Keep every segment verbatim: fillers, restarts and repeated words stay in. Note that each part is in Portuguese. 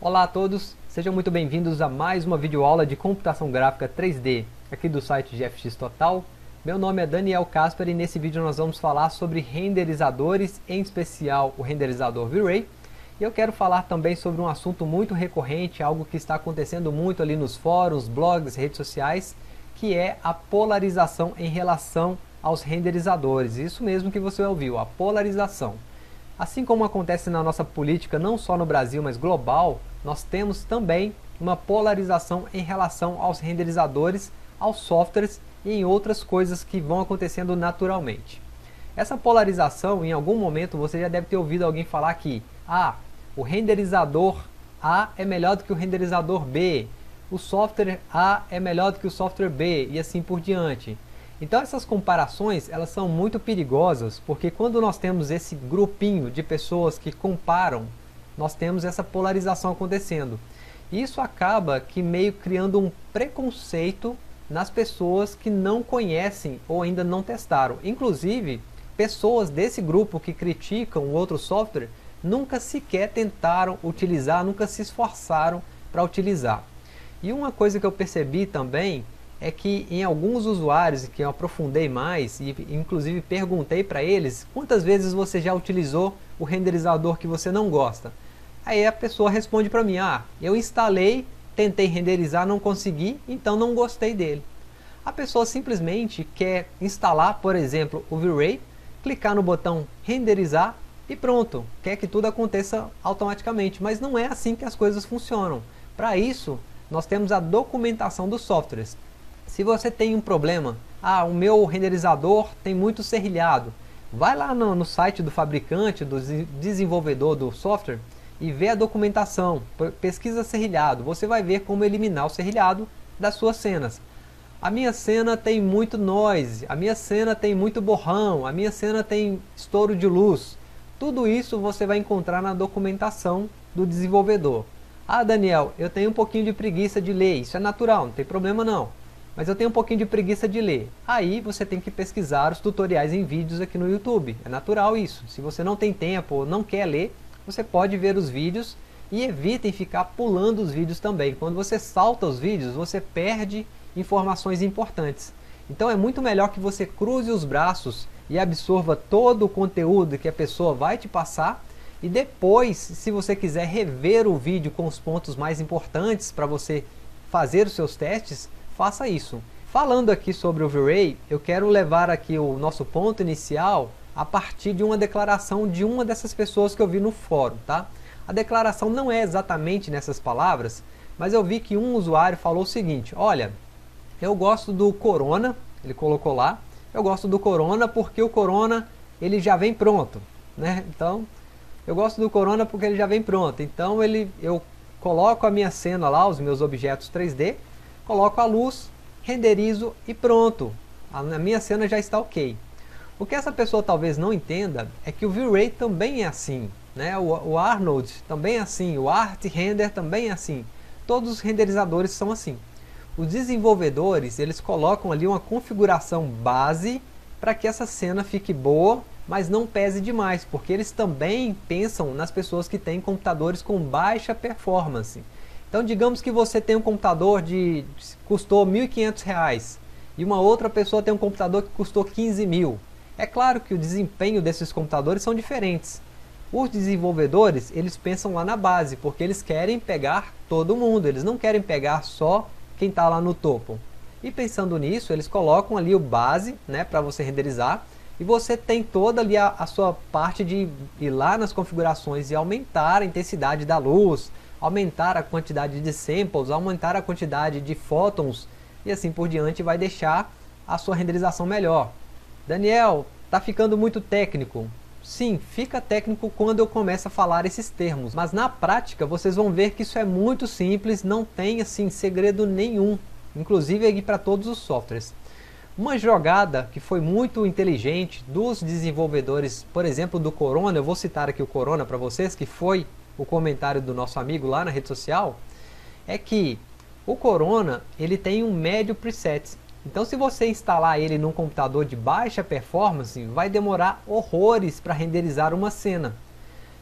Olá a todos, sejam muito bem-vindos a mais uma videoaula de computação gráfica três D aqui do site G F X Total. Meu nome é Daniel Casper e nesse vídeo nós vamos falar sobre renderizadores, em especial o renderizador V-Ray. E eu quero falar também sobre um assunto muito recorrente, algo que está acontecendo muito ali nos fóruns, blogs, redes sociais, que é a polarização em relação aos renderizadores. Isso mesmo que você ouviu, a polarização. Assim como acontece na nossa política, não só no Brasil, mas global, nós temos também uma polarização em relação aos renderizadores, aos softwares e em outras coisas que vão acontecendo naturalmente. Essa polarização, em algum momento, você já deve ter ouvido alguém falar que ah, o renderizador A é melhor do que o renderizador B, o software A é melhor do que o software B e assim por diante. Então essas comparações elas são muito perigosas, porque quando nós temos esse grupinho de pessoas que comparam, nós temos essa polarização acontecendo. E isso acaba que meio criando um preconceito nas pessoas que não conhecem ou ainda não testaram. Inclusive, pessoas desse grupo que criticam o outro software nunca sequer tentaram utilizar, nunca se esforçaram para utilizar. E uma coisa que eu percebi também é que em alguns usuários que eu aprofundei mais e inclusive perguntei para eles quantas vezes você já utilizou o renderizador que você não gosta. Aí a pessoa responde para mim, ah, eu instalei, tentei renderizar, não consegui, então não gostei dele. A pessoa simplesmente quer instalar, por exemplo, o V-Ray, clicar no botão renderizar e pronto, quer que tudo aconteça automaticamente, mas não é assim que as coisas funcionam. Para isso, nós temos a documentação dos softwares. Se você tem um problema, ah, o meu renderizador tem muito serrilhado, vai lá no, no site do fabricante, do desenvolvedor do software e vê a documentação, pesquisa serrilhado, você vai ver como eliminar o serrilhado das suas cenas. A minha cena tem muito noise, a minha cena tem muito borrão, a minha cena tem estouro de luz. Tudo isso você vai encontrar na documentação do desenvolvedor. Ah, Daniel, eu tenho um pouquinho de preguiça de ler, isso é natural, não tem problema não. Mas eu tenho um pouquinho de preguiça de ler. Aí você tem que pesquisar os tutoriais em vídeos aqui no YouTube. É natural isso. Se você não tem tempo ou não quer ler, você pode ver os vídeos e evitem ficar pulando os vídeos também. Quando você salta os vídeos, você perde informações importantes. Então é muito melhor que você cruze os braços e absorva todo o conteúdo que a pessoa vai te passar. E depois, se você quiser rever o vídeo com os pontos mais importantes para você fazer os seus testes, faça isso. Falando aqui sobre o V-Ray, eu quero levar aqui o nosso ponto inicial a partir de uma declaração de uma dessas pessoas que eu vi no fórum, tá? A declaração não é exatamente nessas palavras, mas eu vi que um usuário falou o seguinte, olha, eu gosto do Corona, ele colocou lá, eu gosto do Corona porque o Corona ele já vem pronto, né? Então, eu gosto do Corona porque ele já vem pronto, então ele, eu coloco a minha cena lá, os meus objetos três D, coloco a luz, renderizo e pronto, a minha cena já está ok. O que essa pessoa talvez não entenda é que o V-Ray também é assim, né? o, o Arnold também é assim, o Art Render também é assim, todos os renderizadores são assim. Os desenvolvedores eles colocam ali uma configuração base para que essa cena fique boa, mas não pese demais, porque eles também pensam nas pessoas que têm computadores com baixa performance. Então digamos que você tem um computador de custou mil e quinhentos reais e uma outra pessoa tem um computador que custou quinze mil. É claro que o desempenho desses computadores são diferentes. Os desenvolvedores eles pensam lá na base, porque eles querem pegar todo mundo, eles não querem pegar só quem está lá no topo. E pensando nisso, eles colocam ali o base, né, para você renderizar, e você tem toda ali a, a sua parte de ir lá nas configurações e aumentar a intensidade da luz, aumentar a quantidade de samples, aumentar a quantidade de fótons e assim por diante, vai deixar a sua renderização melhor. Daniel, tá ficando muito técnico. Sim, fica técnico quando eu começo a falar esses termos, mas na prática vocês vão ver que isso é muito simples, não tem assim segredo nenhum, inclusive aqui para todos os softwares. Uma jogada que foi muito inteligente dos desenvolvedores, por exemplo do Corona, eu vou citar aqui o Corona para vocês, que foi o comentário do nosso amigo lá na rede social, é que o Corona ele tem um médio preset. Então se você instalar ele num computador de baixa performance, vai demorar horrores para renderizar uma cena.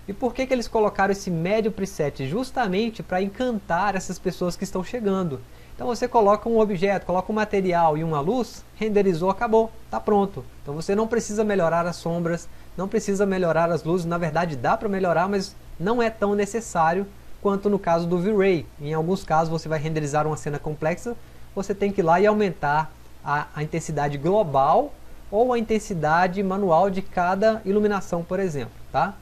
E por que que eles colocaram esse médio preset? Justamente para encantar essas pessoas que estão chegando. Então você coloca um objeto, coloca um material e uma luz, renderizou, acabou, está pronto. Então você não precisa melhorar as sombras, não precisa melhorar as luzes, na verdade dá para melhorar, mas não é tão necessário quanto no caso do V-Ray. Em alguns casos você vai renderizar uma cena complexa, você tem que ir lá e aumentar a, a intensidade global ou a intensidade manual de cada iluminação, por exemplo, tá?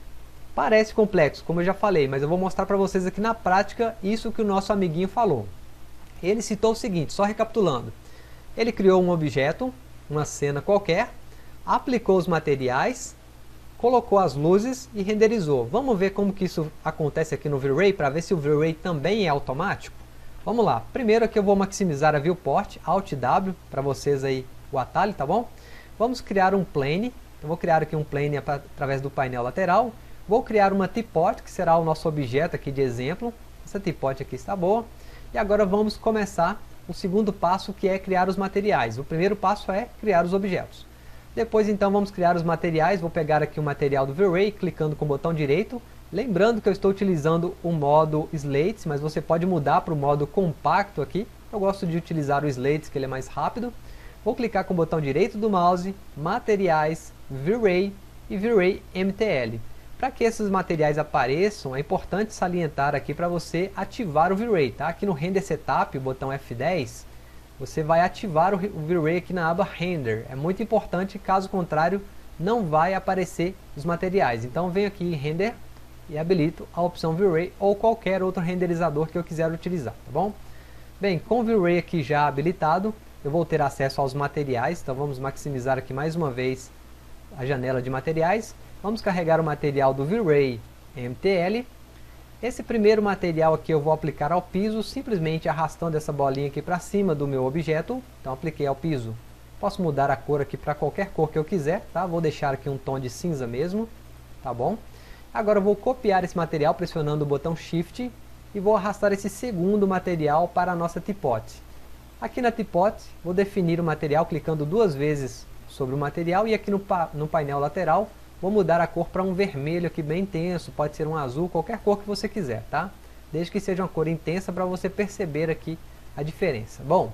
Parece complexo, como eu já falei, mas eu vou mostrar para vocês aqui na prática isso que o nosso amiguinho falou. Ele citou o seguinte, só recapitulando. Ele criou um objeto, uma cena qualquer, aplicou os materiais, colocou as luzes e renderizou. Vamos ver como que isso acontece aqui no V-Ray, para ver se o V-Ray também é automático? Vamos lá. Primeiro aqui eu vou maximizar a viewport, Alt W, para vocês aí o atalho, tá bom? Vamos criar um plane. Eu vou criar aqui um plane através do painel lateral. Vou criar uma teapot, que será o nosso objeto aqui de exemplo. Essa teapot aqui está boa. E agora vamos começar o segundo passo, que é criar os materiais. O primeiro passo é criar os objetos. Depois então vamos criar os materiais. Vou pegar aqui o material do V-Ray, clicando com o botão direito. Lembrando que eu estou utilizando o modo Slates, mas você pode mudar para o modo compacto aqui. Eu gosto de utilizar o Slates, que ele é mais rápido. Vou clicar com o botão direito do mouse, Materiais, V-Ray e V-Ray M T L. Para que esses materiais apareçam, é importante salientar aqui para você ativar o V-Ray, tá? Aqui no Render Setup, o botão F dez, você vai ativar o V-Ray aqui na aba Render. É muito importante, caso contrário, não vai aparecer os materiais. Então venho aqui em Render e habilito a opção V-Ray ou qualquer outro renderizador que eu quiser utilizar, tá bom? Bem, com o V-Ray aqui já habilitado, eu vou ter acesso aos materiais. Então vamos maximizar aqui mais uma vez a janela de materiais. Vamos carregar o material do V-Ray M T L. Esse primeiro material aqui eu vou aplicar ao piso, simplesmente arrastando essa bolinha aqui para cima do meu objeto. Então apliquei ao piso. Posso mudar a cor aqui para qualquer cor que eu quiser, tá? Vou deixar aqui um tom de cinza mesmo, tá bom? Agora eu vou copiar esse material pressionando o botão Shift e vou arrastar esse segundo material para a nossa teapot. Aqui na teapot vou definir o material clicando duas vezes sobre o material, e aqui no, pa no painel lateral vou mudar a cor para um vermelho aqui bem intenso, pode ser um azul, qualquer cor que você quiser, tá? Desde que seja uma cor intensa para você perceber aqui a diferença. Bom,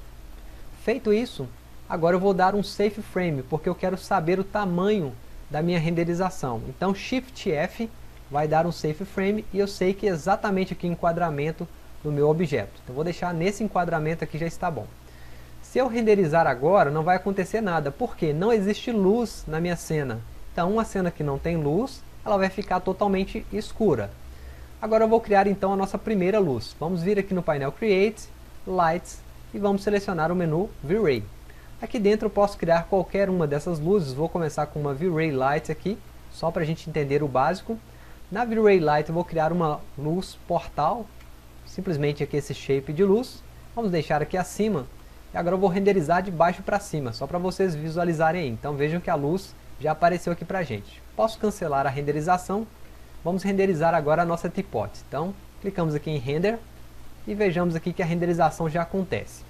feito isso, agora eu vou dar um Safe Frame, porque eu quero saber o tamanho da minha renderização. Então Shift F vai dar um Safe Frame e eu sei que exatamente aqui o enquadramento do meu objeto. Então vou deixar nesse enquadramento aqui, já está bom. Se eu renderizar agora, não vai acontecer nada, porque não existe luz na minha cena. Então uma cena que não tem luz, ela vai ficar totalmente escura. Agora eu vou criar então a nossa primeira luz. Vamos vir aqui no painel Create, Lights, e vamos selecionar o menu V-Ray. Aqui dentro eu posso criar qualquer uma dessas luzes. Vou começar com uma V-Ray Light aqui, só para a gente entender o básico. Na V-Ray Light eu vou criar uma luz portal, simplesmente aqui esse shape de luz. Vamos deixar aqui acima, e agora eu vou renderizar de baixo para cima, só para vocês visualizarem aí. Então vejam que a luz já apareceu aqui pra gente. Posso cancelar a renderização. Vamos renderizar agora a nossa teapot. Então, clicamos aqui em Render e vejamos aqui que a renderização já acontece.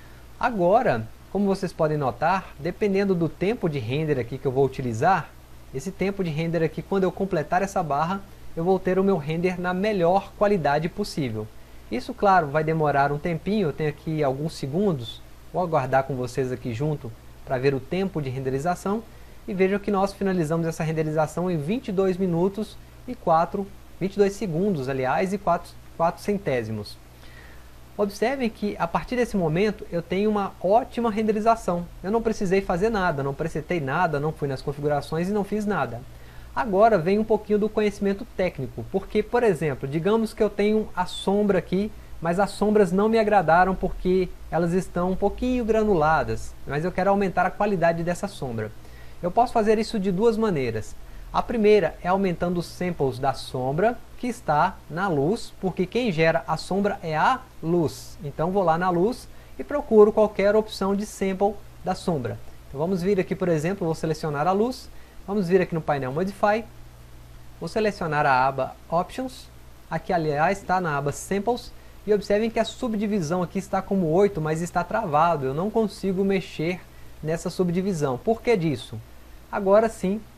Agora, como vocês podem notar, dependendo do tempo de render aqui que eu vou utilizar, esse tempo de render aqui, quando eu completar essa barra, eu vou ter o meu render na melhor qualidade possível. Isso, claro, vai demorar um tempinho. Eu tenho aqui alguns segundos. Vou aguardar com vocês aqui junto para ver o tempo de renderização. E vejam que nós finalizamos essa renderização em vinte e dois minutos e quatro, vinte e dois segundos, aliás, e quatro centésimos. Observem que a partir desse momento eu tenho uma ótima renderização. Eu não precisei fazer nada, não presetei nada, não fui nas configurações e não fiz nada. Agora vem um pouquinho do conhecimento técnico, porque, por exemplo, digamos que eu tenho a sombra aqui, mas as sombras não me agradaram porque elas estão um pouquinho granuladas, mas eu quero aumentar a qualidade dessa sombra. Eu posso fazer isso de duas maneiras. A primeira é aumentando os samples da sombra que está na luz, porque quem gera a sombra é a luz. Então vou lá na luz e procuro qualquer opção de sample da sombra. Então vamos vir aqui, por exemplo, vou selecionar a luz, vamos vir aqui no painel Modify, vou selecionar a aba Options, aqui aliás está na aba Samples, e observem que a subdivisão aqui está como oito, mas está travado, eu não consigo mexer nessa subdivisão. Por que disso? Agora sim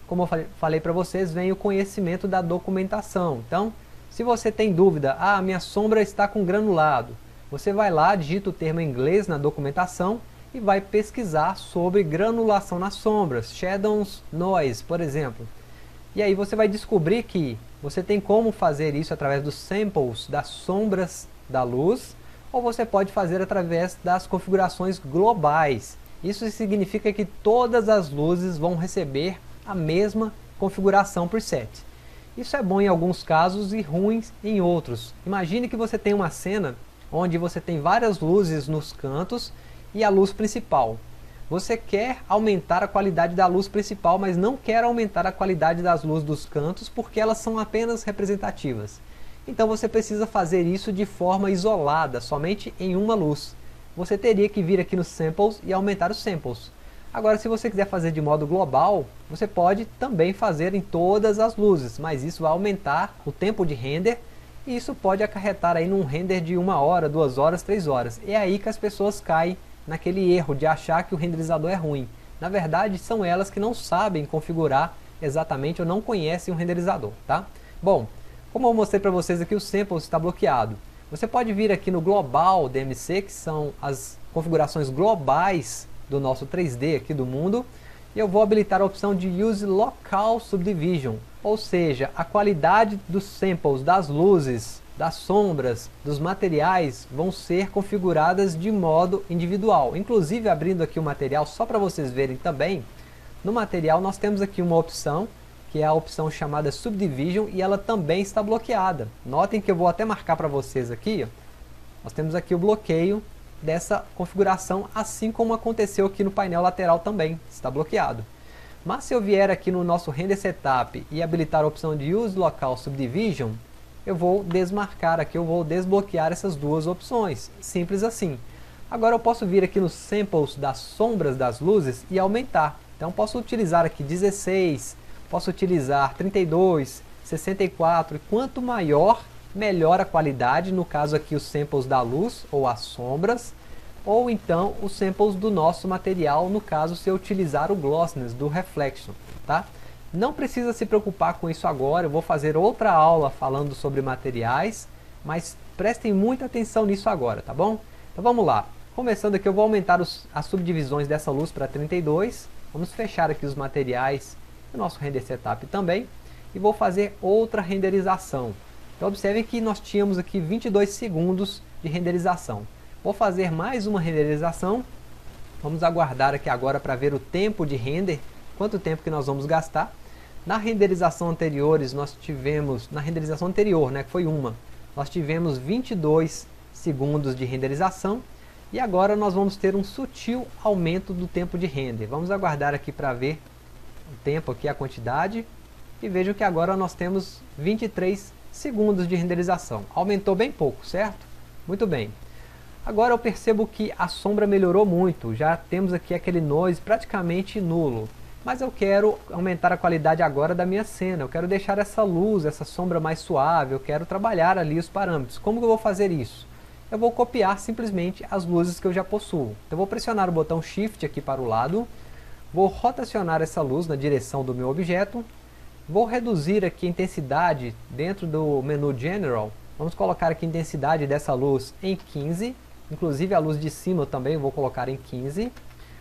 como eu falei para vocês, vem o conhecimento da documentação. Então, se você tem dúvida, ah, minha sombra está com granulado, você vai lá, digita o termo em inglês na documentação e vai pesquisar sobre granulação nas sombras, shadows noise, por exemplo. E aí você vai descobrir que você tem como fazer isso através dos samples das sombras da luz, ou você pode fazer através das configurações globais. Isso significa que todas as luzes vão receber a mesma configuração preset. Isso é bom em alguns casos e ruins em outros. Imagine que você tem uma cena onde você tem várias luzes nos cantos e a luz principal. Você quer aumentar a qualidade da luz principal, mas não quer aumentar a qualidade das luzes dos cantos porque elas são apenas representativas. Então você precisa fazer isso de forma isolada, somente em uma luz. Você teria que vir aqui nos samples e aumentar os samples. Agora, se você quiser fazer de modo global, você pode também fazer em todas as luzes, mas isso vai aumentar o tempo de render e isso pode acarretar aí num render de uma hora, duas horas, três horas. É aí que as pessoas caem naquele erro de achar que o renderizador é ruim. Na verdade, são elas que não sabem configurar exatamente ou não conhecem o renderizador, tá? Bom, como eu mostrei para vocês aqui, o sample está bloqueado. Você pode vir aqui no Global D M C, que são as configurações globais do nosso três D aqui do mundo, e eu vou habilitar a opção de Use Local Subdivision, ou seja, a qualidade dos samples, das luzes, das sombras, dos materiais vão ser configuradas de modo individual. Inclusive, abrindo aqui o material só para vocês verem também, no material nós temos aqui uma opção, que é a opção chamada Subdivision, e ela também está bloqueada. Notem que eu vou até marcar para vocês aqui, ó. Nós temos aqui o bloqueio dessa configuração, assim como aconteceu aqui no painel lateral também, está bloqueado. Mas se eu vier aqui no nosso Render Setup e habilitar a opção de Use Local Subdivision, eu vou desmarcar aqui, eu vou desbloquear essas duas opções, simples assim. Agora eu posso vir aqui nos samples das sombras das luzes e aumentar. Então posso utilizar aqui dezesseis, posso utilizar trinta e dois, sessenta e quatro, e quanto maior, melhor a qualidade, no caso aqui os samples da luz ou as sombras, ou então os samples do nosso material, no caso se eu utilizar o glossiness do reflection, tá? Não precisa se preocupar com isso agora, eu vou fazer outra aula falando sobre materiais, mas prestem muita atenção nisso agora, tá bom? Então vamos lá, começando aqui eu vou aumentar os, as subdivisões dessa luz para trinta e dois, vamos fechar aqui os materiais do nosso Render Setup também, e vou fazer outra renderização. Então observem que nós tínhamos aqui vinte e dois segundos de renderização. Vou fazer mais uma renderização, vamos aguardar aqui agora para ver o tempo de render, quanto tempo que nós vamos gastar. Na renderização anteriores nós tivemos, na renderização anterior, né, que foi uma, nós tivemos vinte e dois segundos de renderização, e agora nós vamos ter um sutil aumento do tempo de render. Vamos aguardar aqui para ver o tempo aqui, a quantidade, e vejam que agora nós temos vinte e três segundos de renderização. Aumentou bem pouco, certo? Muito bem. Agora eu percebo que a sombra melhorou muito, já temos aqui aquele noise praticamente nulo. Mas eu quero aumentar a qualidade agora da minha cena, eu quero deixar essa luz, essa sombra mais suave, eu quero trabalhar ali os parâmetros. Como que eu vou fazer isso? Eu vou copiar simplesmente as luzes que eu já possuo. Então eu vou pressionar o botão Shift aqui para o lado, vou rotacionar essa luz na direção do meu objeto, vou reduzir aqui a intensidade dentro do menu General, vamos colocar aqui a intensidade dessa luz em quinze, inclusive a luz de cima eu também vou colocar em quinze,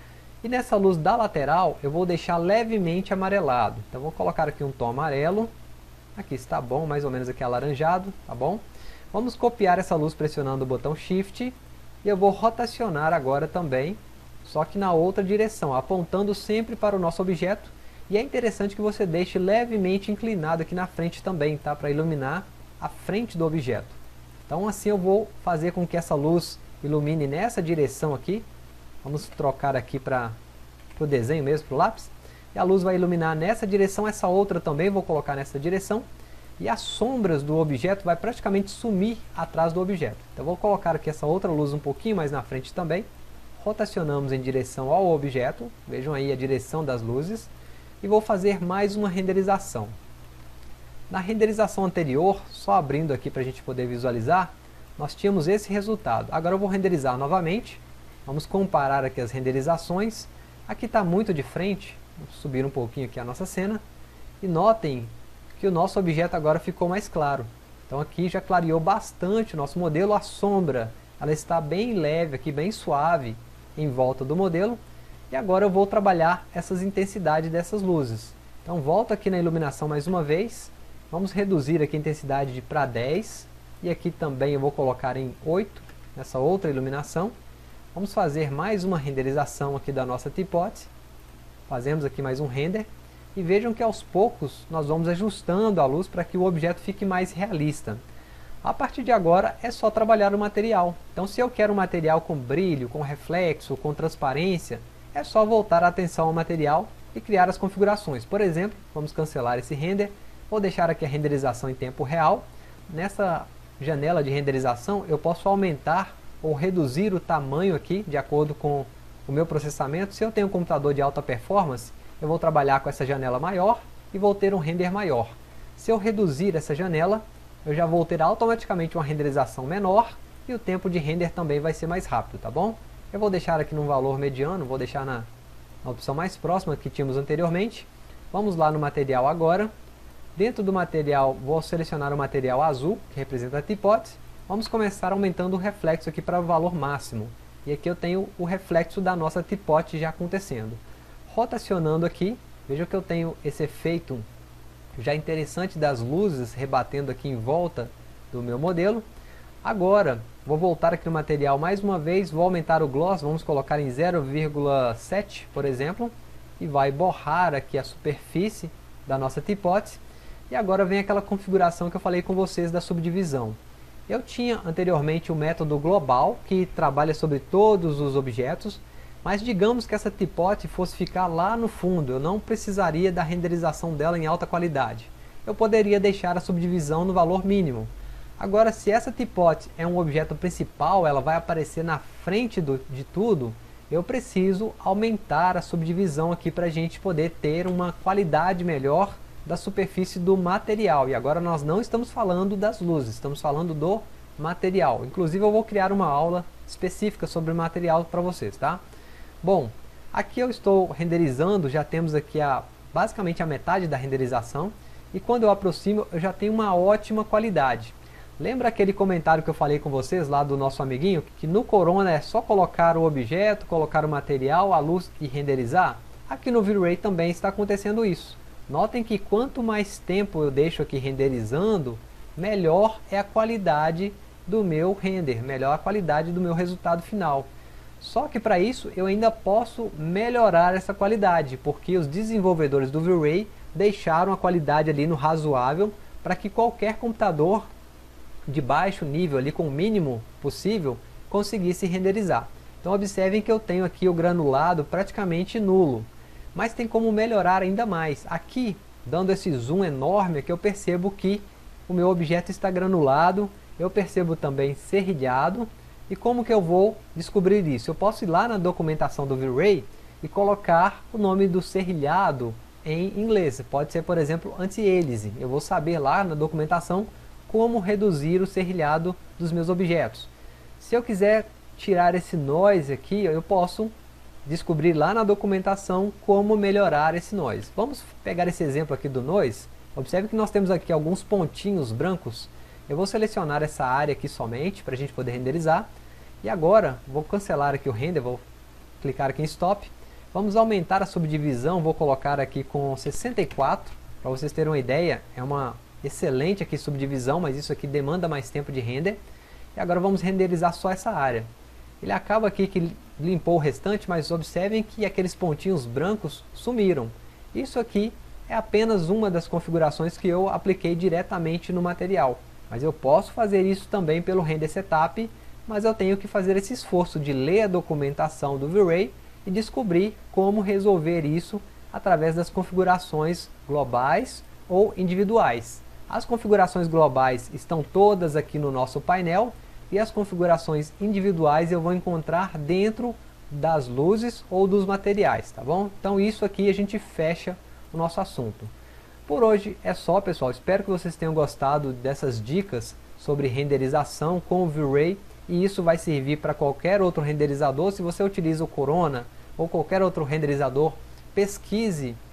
e nessa luz da lateral eu vou deixar levemente amarelado, então vou colocar aqui um tom amarelo, aqui está bom, mais ou menos aqui alaranjado, tá bom? Vamos copiar essa luz pressionando o botão Shift, e eu vou rotacionar agora também, só que na outra direção, apontando sempre para o nosso objeto, e é interessante que você deixe levemente inclinado aqui na frente também, tá? Para iluminar a frente do objeto. Então assim eu vou fazer com que essa luz ilumine nessa direção aqui. Vamos trocar aqui para o desenho mesmo, para o lápis. E a luz vai iluminar nessa direção, essa outra também vou colocar nessa direção. E as sombras do objeto vai praticamente sumir atrás do objeto. Então vou colocar aqui essa outra luz um pouquinho mais na frente também. Rotacionamos em direção ao objeto, vejam aí a direção das luzes. E vou fazer mais uma renderização. Na renderização anterior, só abrindo aqui para a gente poder visualizar, nós tínhamos esse resultado. Agora eu vou renderizar novamente, vamos comparar aqui as renderizações. Aqui está muito de frente, vou subir um pouquinho aqui a nossa cena. E notem que o nosso objeto agora ficou mais claro. Então aqui já clareou bastante o nosso modelo, a sombra ela está bem leve aqui, bem suave em volta do modelo. E agora eu vou trabalhar essas intensidades dessas luzes. Então volto aqui na iluminação mais uma vez, vamos reduzir aqui a intensidade para dez, e aqui também eu vou colocar em oito, nessa outra iluminação. Vamos fazer mais uma renderização aqui da nossa teapot, fazemos aqui mais um render, e vejam que aos poucos nós vamos ajustando a luz para que o objeto fique mais realista. A partir de agora é só trabalhar o material. Então se eu quero um material com brilho, com reflexo, com transparência, é só voltar a atenção ao material e criar as configurações. Por exemplo, vamos cancelar esse render, vou deixar aqui a renderização em tempo real. Nessa janela de renderização eu posso aumentar ou reduzir o tamanho aqui de acordo com o meu processamento. Se eu tenho um computador de alta performance, eu vou trabalhar com essa janela maior e vou ter um render maior. Se eu reduzir essa janela, eu já vou ter automaticamente uma renderização menor e o tempo de render também vai ser mais rápido, tá bom? Eu vou deixar aqui num valor mediano, vou deixar na, na opção mais próxima que tínhamos anteriormente. Vamos lá no material agora. Dentro do material, vou selecionar o material azul, que representa a teapot. Vamos começar aumentando o reflexo aqui para o valor máximo. E aqui eu tenho o reflexo da nossa teapot já acontecendo. Rotacionando aqui, veja que eu tenho esse efeito já interessante das luzes rebatendo aqui em volta do meu modelo. Agora, vou voltar aqui no material mais uma vez, vou aumentar o gloss, vamos colocar em zero vírgula sete, por exemplo, e vai borrar aqui a superfície da nossa teapot. E agora vem aquela configuração que eu falei com vocês da subdivisão. Eu tinha anteriormente o método global, que trabalha sobre todos os objetos, mas digamos que essa teapot fosse ficar lá no fundo, eu não precisaria da renderização dela em alta qualidade. Eu poderia deixar a subdivisão no valor mínimo. Agora, se essa teapot é um objeto principal, ela vai aparecer na frente do, de tudo, eu preciso aumentar a subdivisão aqui para a gente poder ter uma qualidade melhor da superfície do material. E agora nós não estamos falando das luzes, estamos falando do material. Inclusive eu vou criar uma aula específica sobre o material para vocês, tá? Bom, aqui eu estou renderizando, já temos aqui a, basicamente a metade da renderização, e quando eu aproximo eu já tenho uma ótima qualidade. Lembra aquele comentário que eu falei com vocês lá do nosso amiguinho, que no Corona é só colocar o objeto, colocar o material, a luz e renderizar? Aqui no V-Ray também está acontecendo isso. Notem que quanto mais tempo eu deixo aqui renderizando, melhor é a qualidade do meu render, melhor a qualidade do meu resultado final. Só que para isso eu ainda posso melhorar essa qualidade, porque os desenvolvedores do V-Ray deixaram a qualidade ali no razoável para que qualquer computador de baixo nível, ali com o mínimo possível, conseguisse renderizar. Então observem que eu tenho aqui o granulado praticamente nulo, mas tem como melhorar ainda mais. Aqui, dando esse zoom enorme, aqui eu percebo que o meu objeto está granulado, eu percebo também serrilhado. E como que eu vou descobrir isso? Eu posso ir lá na documentação do V-Ray e colocar o nome do serrilhado em inglês. Pode ser, por exemplo, anti-aliasing. Eu vou saber lá na documentação como reduzir o serrilhado dos meus objetos. Se eu quiser tirar esse noise aqui, eu posso descobrir lá na documentação como melhorar esse noise. Vamos pegar esse exemplo aqui do noise. Observe que nós temos aqui alguns pontinhos brancos. Eu vou selecionar essa área aqui somente para a gente poder renderizar. E agora vou cancelar aqui o render, vou clicar aqui em stop. Vamos aumentar a subdivisão, vou colocar aqui com sessenta e quatro. Para vocês terem uma ideia, é uma excelente aqui subdivisão, mas isso aqui demanda mais tempo de render. E agora vamos renderizar só essa área. Ele acaba aqui que limpou o restante, mas observem que aqueles pontinhos brancos sumiram. Isso aqui é apenas uma das configurações que eu apliquei diretamente no material. Mas eu posso fazer isso também pelo Render Setup, mas eu tenho que fazer esse esforço de ler a documentação do V-Ray e descobrir como resolver isso através das configurações globais ou individuais. As configurações globais estão todas aqui no nosso painel e as configurações individuais eu vou encontrar dentro das luzes ou dos materiais, tá bom? Então isso aqui a gente fecha o nosso assunto. Por hoje é só, pessoal. Espero que vocês tenham gostado dessas dicas sobre renderização com o V-Ray, e isso vai servir para qualquer outro renderizador. Se você utiliza o Corona ou qualquer outro renderizador, pesquise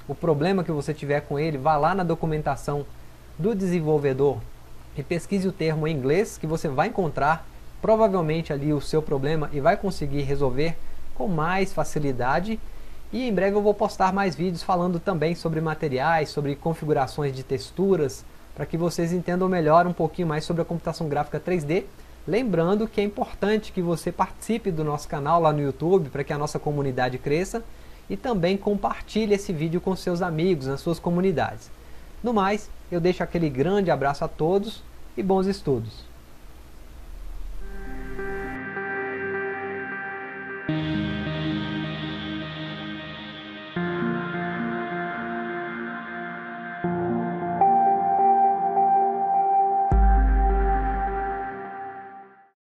o problema que você tiver com ele, vá lá na documentação do desenvolvedor e pesquise o termo em inglês, que você vai encontrar provavelmente ali o seu problema e vai conseguir resolver com mais facilidade. E em breve eu vou postar mais vídeos falando também sobre materiais, sobre configurações de texturas, para que vocês entendam melhor um pouquinho mais sobre a computação gráfica três D. Lembrando que é importante que você participe do nosso canal lá no YouTube, para que a nossa comunidade cresça, e também compartilhe esse vídeo com seus amigos, nas suas comunidades. No mais, eu deixo aquele grande abraço a todos e bons estudos!